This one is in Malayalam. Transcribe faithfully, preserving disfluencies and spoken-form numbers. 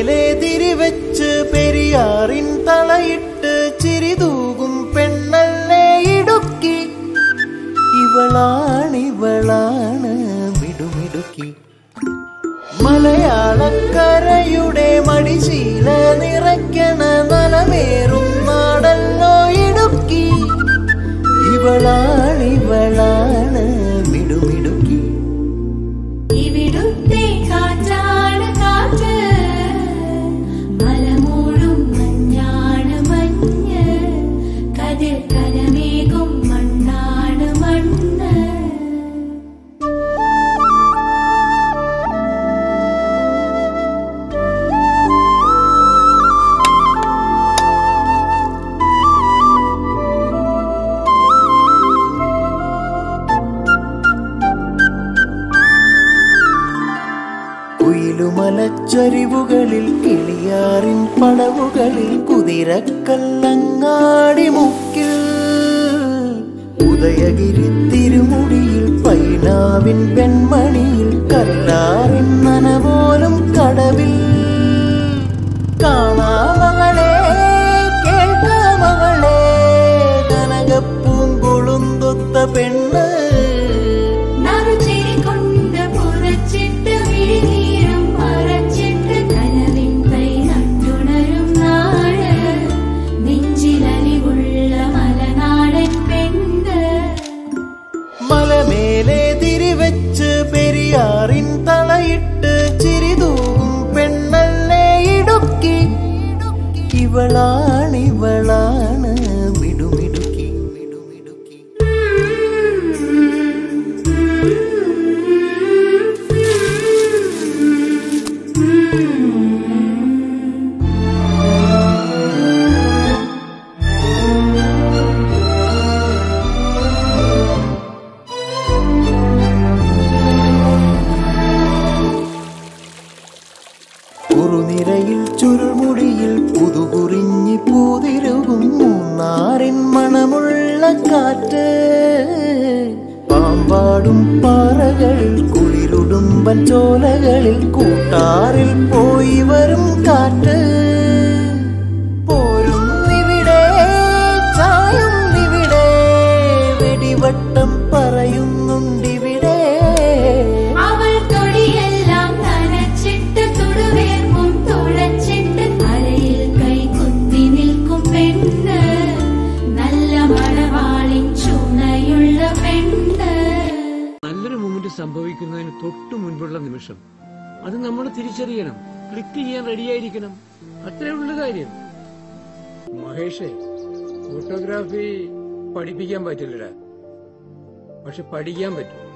മേലെ തിരിവെച്ച് പെരിയാറിൻ തളയിട്ട് ചിരിതൂകും പെണ്ണല്ലേ ഇടുക്കി. ഇവളാണിവളാണ് മിടുമിടുക്കി. മലയാളക്കരയുടെ മടിശീല നിറയ്ക്കണ നലമേറും നാടല്ലോ ഇടുക്കി. ഇവളാണിവളാണ് മിടുമിടുക്കി. ഇവിടുത്തെ കാറ്റാണ് കാറ്റ്, മലമൂടും മഞ്ഞാണ് മഞ്ഞ്, കതിർ കലമേകും മണ്ണാണ് മണ്ണ്. കുയിലുമലച്ചരിവുകളിൽ കിളിയാറിൻ പടവുകളിൽ കുതിരക്കല്ലങ്ങാടി മുക്കിൽ ഉദയഗിരി തിരുമുടിയിൽ പൈനാവിൻ പെൺമണിയിൽ കല്ലാറിൻ നനപോലും കടവിൽ. കാണാമകളെ കേൾക്കാമകളെ കനകപ്പൂങ്കുളുന്തൊത്ത പെണ്ണ്. മലമേലെ തിരിവെച്ച് പെരിയാറിൻ തളയിട്ട് ചിരിതൂകും പെണ്ണല്ലേ ഇടുക്കി. ഇവളാണിവളാണ് മിടുമിടുക്കി. മിടുമിടുക്കി. കുറുനിരയിൽ ചുരുൾമുടിയിൽ പുതുകുറിഞ്ഞി പൂതിരുകും മൂന്നാറിൻ മണമുള്ള കാറ്റ്. പാമ്പാടും പാറകളിൽ കുളിരുടുമ്പൻ ചോലകളിൽ കൂട്ടാറിൽ പോയി വരും കാറ്റ്. പോരുന്നിവിടെ ചായുന്നിവിടെ വെടിവട്ടം പറയുന്നുണ്ടിവിടെ. നല്ലൊരു മൂമെന്റ് സംഭവിക്കുന്നതിന് തൊട്ടു മുൻപുള്ള നിമിഷം അത് നമ്മൾ തിരിച്ചറിയണം. ക്ലിക്ക് ചെയ്യാൻ റെഡിയായിരിക്കണം. അത്രേ ഉള്ള കാര്യം. മഹേഷേ, ഫോട്ടോഗ്രാഫി പഠിപ്പിക്കാൻ പറ്റില്ലടാ, പക്ഷെ പഠിക്കാൻ പറ്റും.